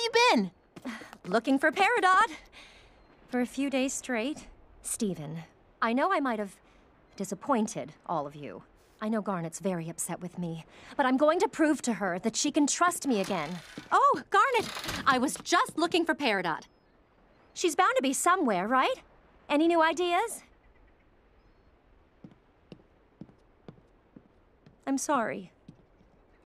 you been? Looking for Peridot. For a few days straight. Steven, I know I might have disappointed all of you. I know Garnet's very upset with me, but I'm going to prove to her that she can trust me again. Oh, Garnet, I was just looking for Peridot. She's bound to be somewhere, right? Any new ideas? I'm sorry.